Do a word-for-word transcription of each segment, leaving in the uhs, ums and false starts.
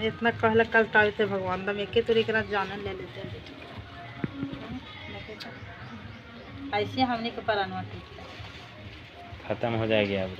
इतना कहल कल ताते भगवान दम एके तोरी करा जानन ले लेते हैं। ऐसे हमने के परानवा खत्म हो जाएगी आप।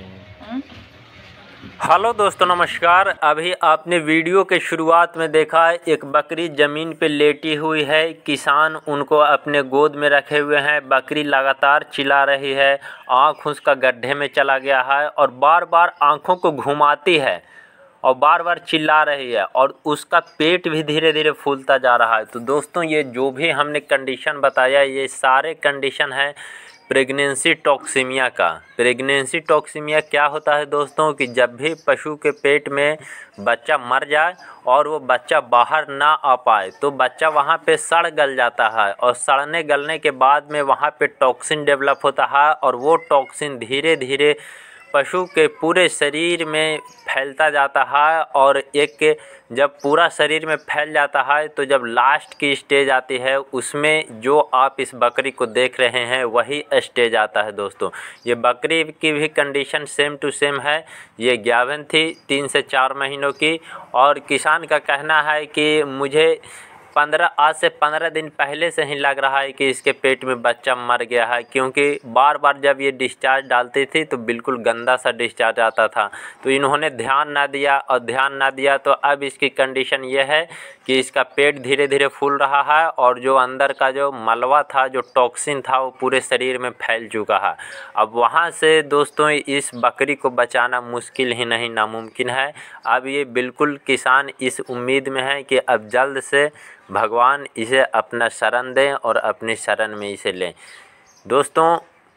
हेलो दोस्तों नमस्कार। अभी आपने वीडियो के शुरुआत में देखा एक बकरी ज़मीन पे लेटी हुई है। किसान उनको अपने गोद में रखे हुए हैं। बकरी लगातार चिल्ला रही है, आँख उसका गड्ढे में चला गया है और बार बार आँखों को घुमाती है और बार बार चिल्ला रही है और उसका पेट भी धीरे धीरे फूलता जा रहा है। तो दोस्तों ये जो भी हमने कंडीशन बताया ये सारे कंडीशन है प्रेगनेंसी टॉक्सीमिया का। प्रेगनेंसी टॉक्सीमिया क्या होता है दोस्तों कि जब भी पशु के पेट में बच्चा मर जाए और वो बच्चा बाहर ना आ पाए तो बच्चा वहाँ पे सड़ गल जाता है और सड़ने गलने के बाद में वहाँ पे टॉक्सिन डेवलप होता है और वो टॉक्सिन धीरे धीरे पशु के पूरे शरीर में फैलता जाता है और एक जब पूरा शरीर में फैल जाता है तो जब लास्ट की स्टेज आती है उसमें जो आप इस बकरी को देख रहे हैं वही स्टेज आता है। दोस्तों ये बकरी की भी कंडीशन सेम टू सेम है। ये ग्यावन थी तीन से चार महीनों की और किसान का कहना है कि मुझे पंद्रह आज से पंद्रह दिन पहले से ही लग रहा है कि इसके पेट में बच्चा मर गया है, क्योंकि बार बार जब ये डिस्चार्ज डालती थी तो बिल्कुल गंदा सा डिस्चार्ज आता था। तो इन्होंने ध्यान ना दिया और ध्यान ना दिया तो अब इसकी कंडीशन ये है कि इसका पेट धीरे धीरे फूल रहा है और जो अंदर का जो मलबा था, जो टॉक्सिन था, वो पूरे शरीर में फैल चुका है। अब वहाँ से दोस्तों इस बकरी को बचाना मुश्किल ही नहीं नामुमकिन है। अब ये बिल्कुल किसान इस उम्मीद में है कि अब जल्द से भगवान इसे अपना शरण दें और अपनी शरण में इसे लें। दोस्तों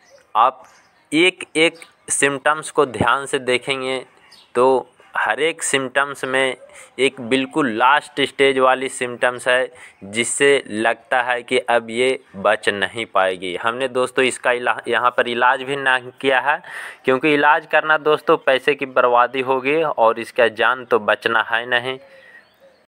आप एक एक सिम्टम्स को ध्यान से देखेंगे तो हर एक सिम्टम्स में एक बिल्कुल लास्ट स्टेज वाली सिम्टम्स है जिससे लगता है कि अब ये बच नहीं पाएगी। हमने दोस्तों इसका इलाज यहाँ पर इलाज भी ना किया है, क्योंकि इलाज करना दोस्तों पैसे की बर्बादी होगी और इसका जान तो बचना है नहीं।